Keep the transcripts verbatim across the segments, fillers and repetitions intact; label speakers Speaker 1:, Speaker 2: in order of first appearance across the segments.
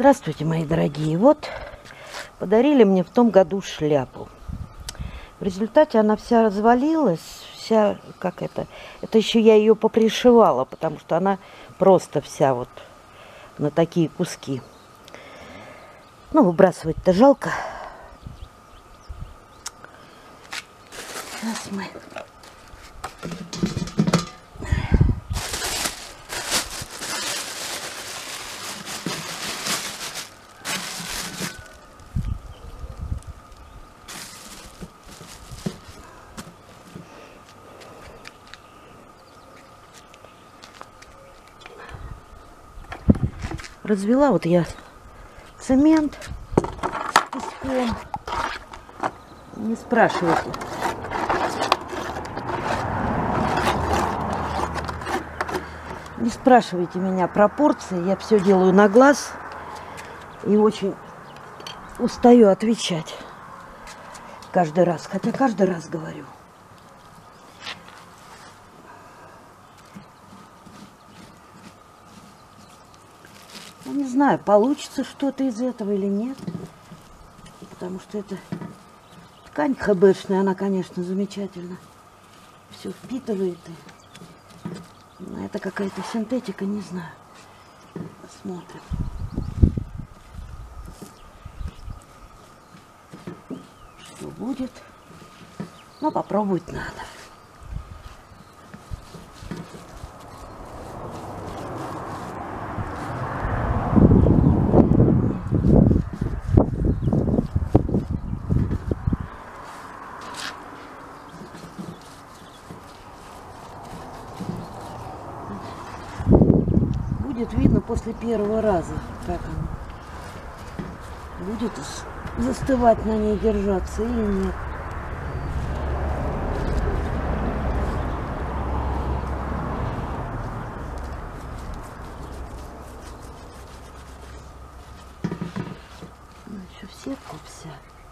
Speaker 1: Здравствуйте, мои дорогие. Вот подарили мне в том году шляпу. В результате она вся развалилась, вся, как это, это еще я ее попришивала, потому что она просто вся вот на такие куски. Ну, выбрасывать-то жалко. Сейчас мы... Развела вот я цемент с песком. Не спрашивайте. Не спрашивайте меня пропорции. Я все делаю на глаз. И очень устаю отвечать каждый раз. Хотя каждый раз говорю. Я не знаю, получится что-то из этого или нет. Потому что это ткань хэбэшная, она, конечно, замечательно все впитывает. Но это какая-то синтетика, не знаю. Посмотрим. Что будет. Но попробовать надо. Будет видно после первого раза, как оно будет застывать на ней, держаться или нет. Ну, еще в сетку вся.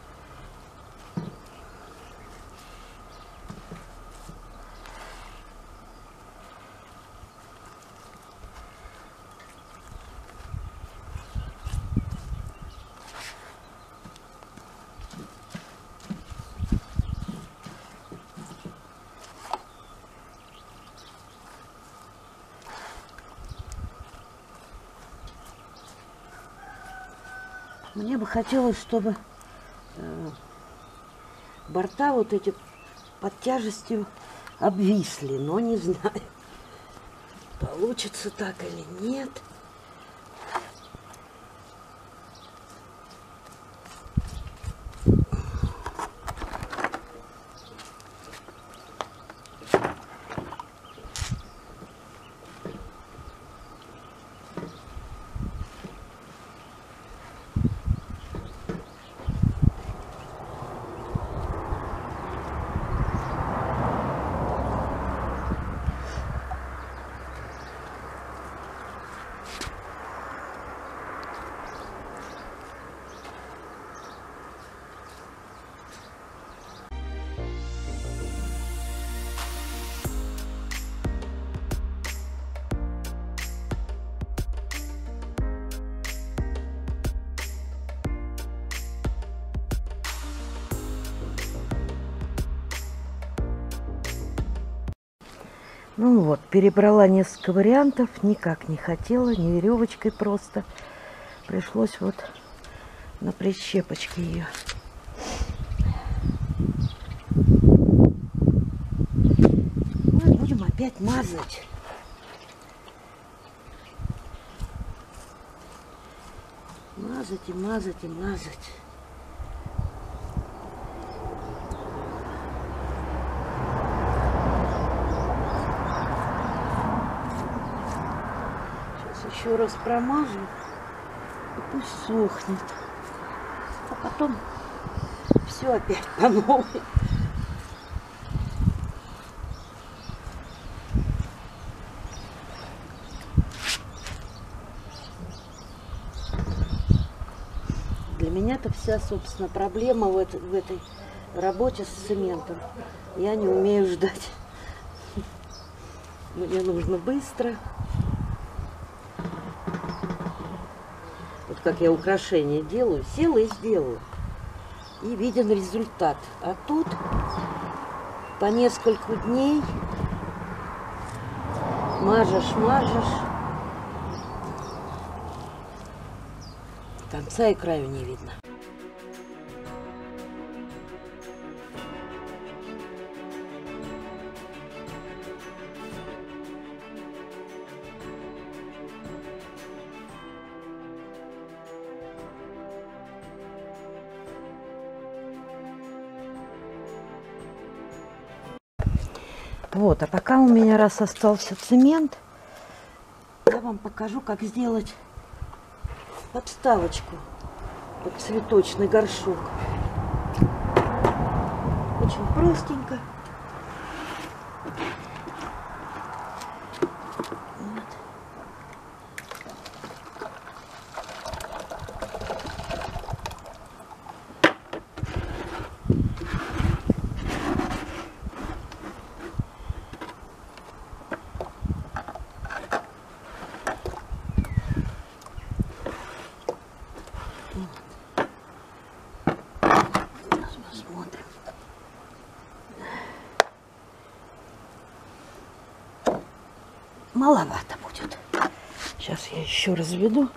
Speaker 1: Мне бы хотелось, чтобы э, борта вот эти под тяжестью обвисли, но не знаю, получится так или нет. Ну вот, перебрала несколько вариантов, никак не хотела, ни веревочкой просто. Пришлось вот на прищепочке ее. Ну и будем опять мазать. Мазать и мазать и мазать. Еще раз промажу и пусть сохнет, а потом все опять по новой. Для меня это вся, собственно, проблема в, это, в этой работе с цементом. Я не умею ждать. Мне нужно быстро. Вот как я украшения делаю, села и сделала. И виден результат. А тут по нескольку дней мажешь, мажешь. Конца и краю не видно. Вот, а пока у меня раз остался цемент, я вам покажу, как сделать подставочку под цветочный горшок. Очень простенько. Вот. Маловато будет. Сейчас я еще разведу.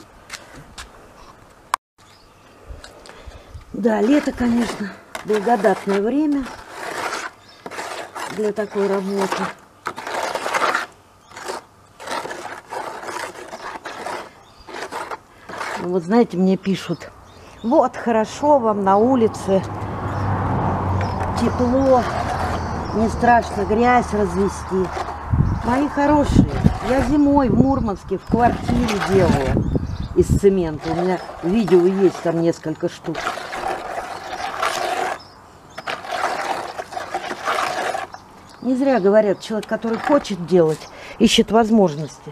Speaker 1: Да, лето, конечно, благодатное время для такой работы. Ну, вот знаете, мне пишут: вот, хорошо вам на улице, тепло, не страшно грязь развести. Мои хорошие, я зимой в Мурманске в квартире делала из цемента. У меня видео есть, там несколько штук. Не зря говорят, человек, который хочет делать, ищет возможности.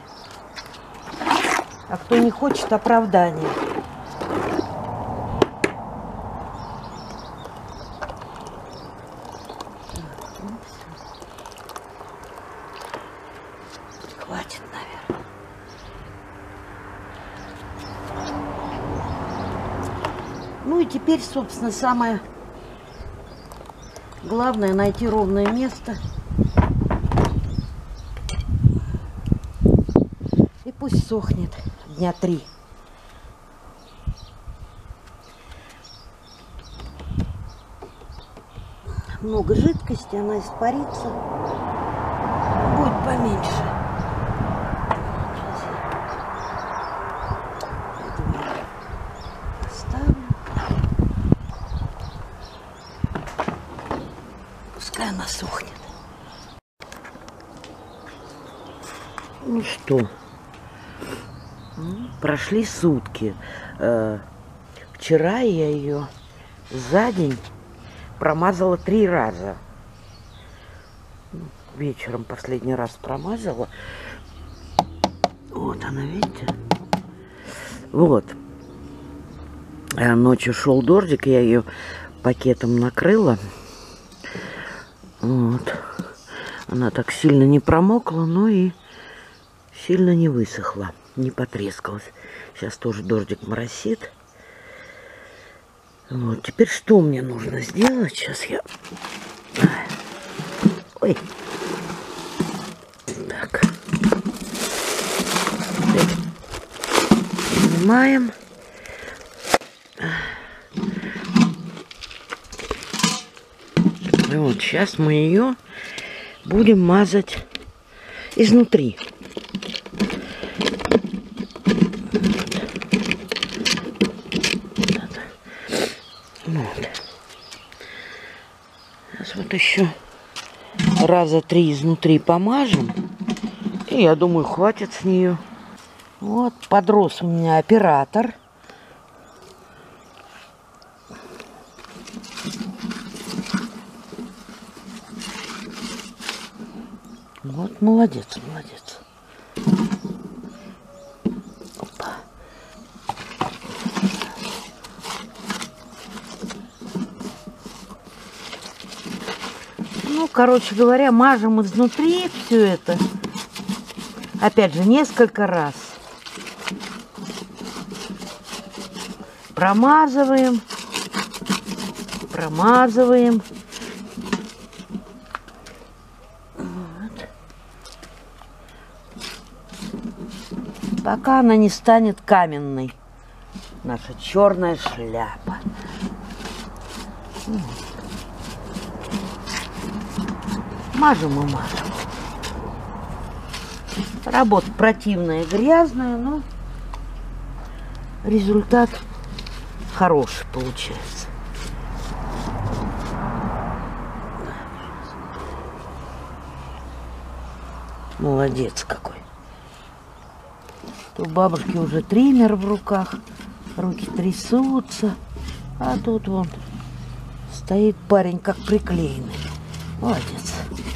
Speaker 1: А кто не хочет, оправдания. Хватит, наверное. Ну и теперь, собственно, самое главное — найти ровное место. И пусть сохнет дня три. Много жидкости, она испарится. Будет поменьше. Пускай она сохнет. Ну что, прошли сутки. Вчера я ее за день промазала три раза. Вечером последний раз промазала. Вот она, видите? Вот. А ночью шел дождик, я ее пакетом накрыла. Вот. Она так сильно не промокла, но и сильно не высохла, не потрескалась. Сейчас тоже дождик моросит. Вот. Теперь что мне нужно сделать? Сейчас я... Ой. Так. Снимаем. И вот сейчас мы ее будем мазать изнутри. Вот. Сейчас вот еще раза три изнутри помажем. И я думаю, хватит с нее. Вот, подрос у меня оператор. Вот, молодец, молодец. Опа. Ну, короче говоря, мажем изнутри все это. Опять же, несколько раз. Промазываем. Промазываем. Вот. Пока она не станет каменной. Наша черная шляпа. Мажем и мажем. Работа противная, грязная, но результат хороший получается. Молодец какой. У бабушки уже триммер в руках, руки трясутся, а тут вон стоит парень как приклеенный. Молодец.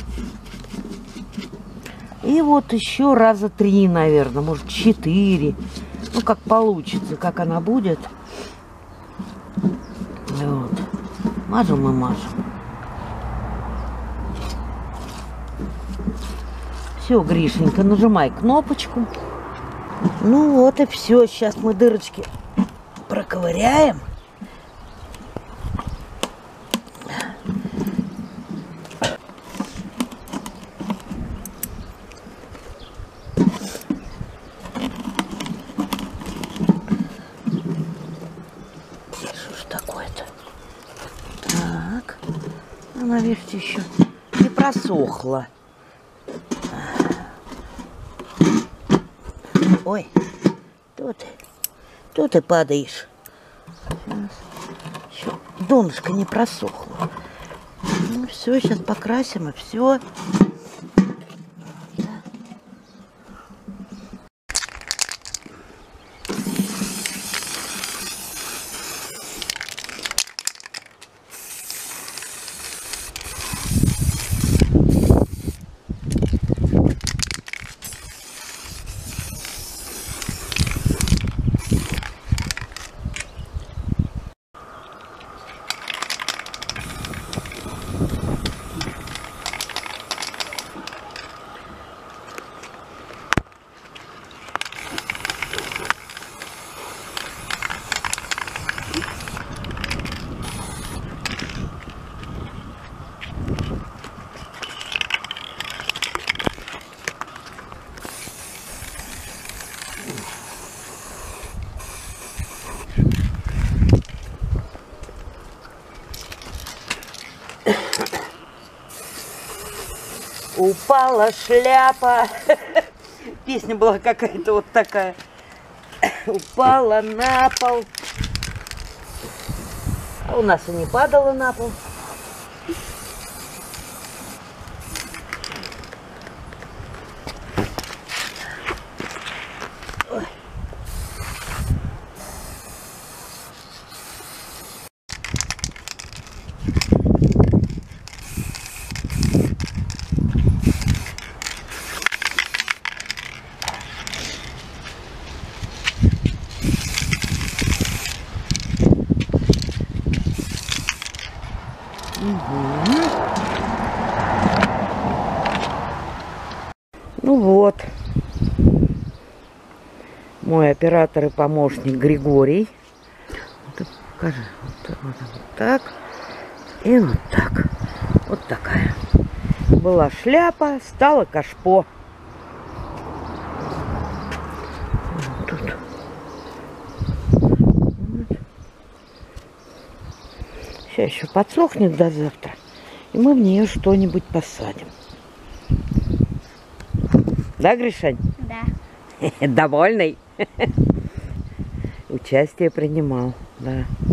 Speaker 1: И вот еще раза три, наверное, может четыре. Ну, как получится, как она будет. Вот. Мажем и мажем. Все, Гришенька, нажимай кнопочку. Ну вот и все. Сейчас мы дырочки проковыряем. Она, видите, еще не просохла. Ой, тут, тут и падаешь. Сейчас. Еще донышко не просохло. Ну все, сейчас покрасим и все. Упала шляпа. Песня была какая-то вот такая. Упала на пол. А у нас и не падала на пол. Ну вот, мой оператор и помощник Григорий. Вот, покажи, вот, вот, вот так и вот так. Вот такая. Была шляпа, стала кашпо. Вот тут. Вот. Сейчас еще подсохнет до завтра, и мы в нее что-нибудь посадим. Да, Гришань?
Speaker 2: Да.
Speaker 1: Довольный? Участие принимал, да.